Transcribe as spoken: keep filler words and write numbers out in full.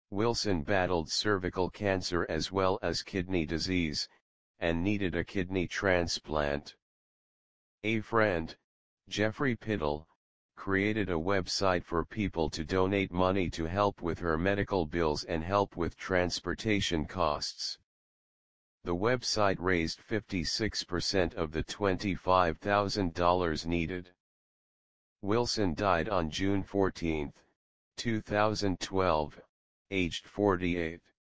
Wilson battled cervical cancer as well as kidney disease, and needed a kidney transplant. A friend, Jeffrey Piddle, created a website for people to donate money to help with her medical bills and help with transportation costs. The website raised fifty-six percent of the twenty-five thousand dollars needed. Wilson died on June fourteenth, two thousand twelve, aged forty-eight.